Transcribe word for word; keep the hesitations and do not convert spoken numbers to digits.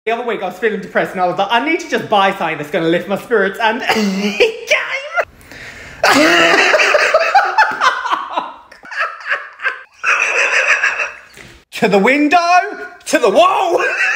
The other week I was feeling depressed and I was like, I need to just buy something that's going to lift my spirits, and it came! To the window, to the wall!